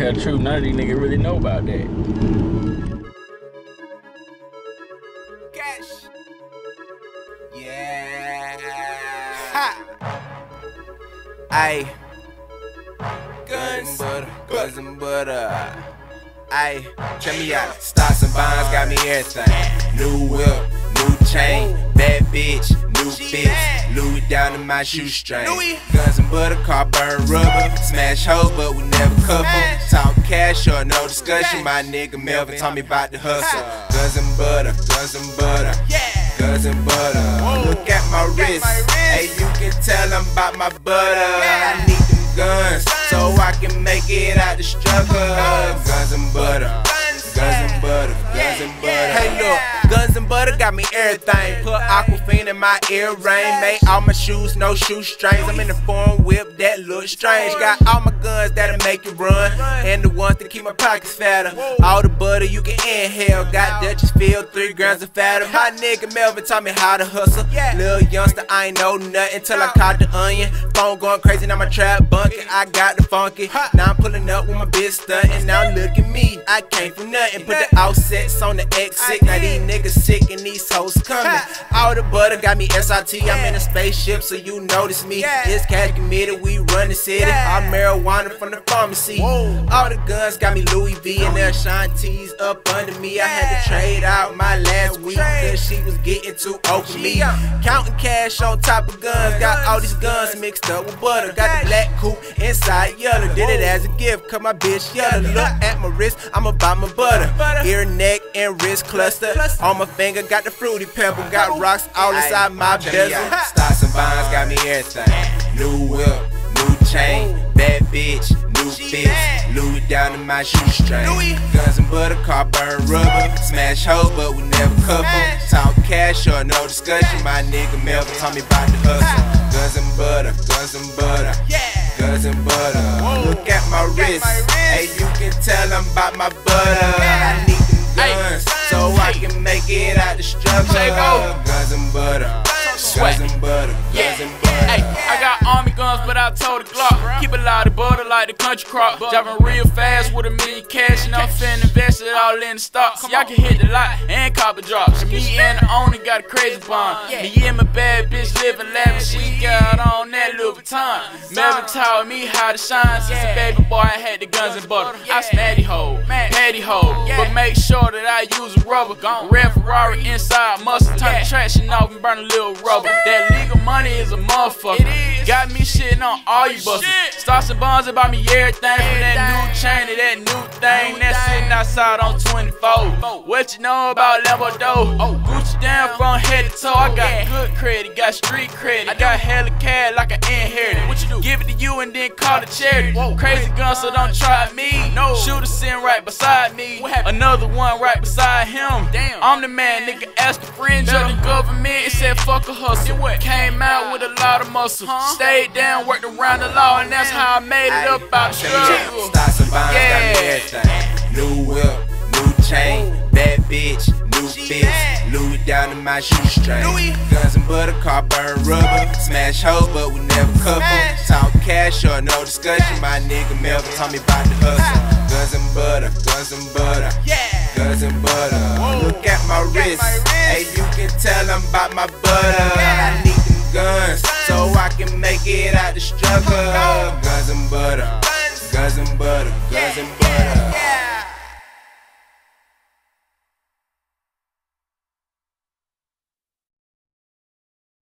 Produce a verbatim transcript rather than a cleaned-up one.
tell the truth, none of these niggas really know about that. Cash. Yeah. Ha. Ayy. Guns, butter, guns and butter. Ayy, check me out. Stocks and bonds got me everything. New whip, new chain, bad bitch, new bitch. Louis down in my shoestring. Guns and butter, car burn rubber. Smash hoes, but we never couple. Talk cash or no discussion. My nigga Melvin taught me about the hustle. Guns and butter, guns and butter. Guns and butter. Look at my wrist. Hey, you can tell I'm about my butter. I need them guns so I can make it out the struggle. Guns and butter. Guns and butter. Guns and butter. Hey, look. Guns and butter got me everything. Put Aquafina in my earring. Made all my shoes, no shoestrings. I'm in the foreign whip that look strange. Got all my guns that'll make you run, and the ones that keep my pockets fatter. All the butter you can inhale. Got Dutchess filled, three grams of fatter. My nigga Melvin taught me how to hustle. Little youngster, I ain't know nothing till I caught the onion. Phone going crazy, now my trap bunking. I got the funky. Now I'm pulling up with my bitch stunting. Now look at me, I came from nothing. Put the offsets on the exit. Now these niggas sick and these hoes coming. All the butter got me S I T. I'm in a spaceship, so you notice me. It's cash committed, we run the city. All marijuana from the pharmacy. All the guns got me Louis V and their Shanties up under me. I had to trade out my last week cause she was getting too old for me. Counting cash on top of guns. Got all these guns mixed up with butter. Got the black coupe inside yellow. Did it as a gift cause my bitch yellow. Look at my wrist, I'm about my butter. Ear, neck, and wrist cluster. On my finger got the fruity pebble. Got rocks all inside my bezel. Stocks and bonds got me everything. New whip, new chain, bad bitch, new bitch. Louis down in my shoestring. Guns and butter, car burn rubber. Smash hoes, but we never couple. Talk cash or no discussion. My nigga Melvin taught me about the hustle. Guns and butter, guns and butter. Guns and butter. Look at my wrist. Hey, you can tell I'm about my butter. I need them guns so I can make it out the struggle. Guns and butter. Guns and butter. Guns and butter. Hey, I got army guns, but I told the Glock keep it loud, butter like the country crop. Driving real fast with a million cash, and I'm finna invest it all in the stock. So y'all can hit the lot and cop a drop. Me and the owner got a crazy bond. Me and my bad bitch living lavish. We got on that Louis Vuitton. Melvin taught me how to shine. Since a baby boy, I had the guns and butter. I smatty hoe, patty hoe, but make sure that I use a rubber. Red Ferrari inside, muscle turn the traction off and burn a little rubber. That legal money is a motherfucker. Got me shitting on all you busters. Stocks and bonds about me everything. From that new chain to that new thing that's sitting outside on twenty-four. What you know about Lambo dough? Gucci down from head to toe. I got good credit, got street credit. I got hella cash like an inherited. What you do? Give it to you and then call it charity. Crazy gun, so don't try me. No. Shooter sitting right beside me. Another one right beside him. Damn. I'm the man, nigga. Ask a friend of the government. It said fuck a hustle. Came out with a lot of muscle. Stayed down, worked around the law, and that's how I made it up out the struggle. Stocks and bonds got me everything. New whip, new chain, bad bitch, new bitch. Louis down in my shoestring. Guns and butter, car burn rubber. Smash hoes, but we never couple. Talk cash or no discussion. My nigga Melvin taught me about the hustle. Guns and butter, guns and butter. Guns and butter. Look at my wrist. Hey, you can tell I'm about my butter. I need them guns so I can make it out the struggle. Guns and butter. Guns and butter. Guns and butter.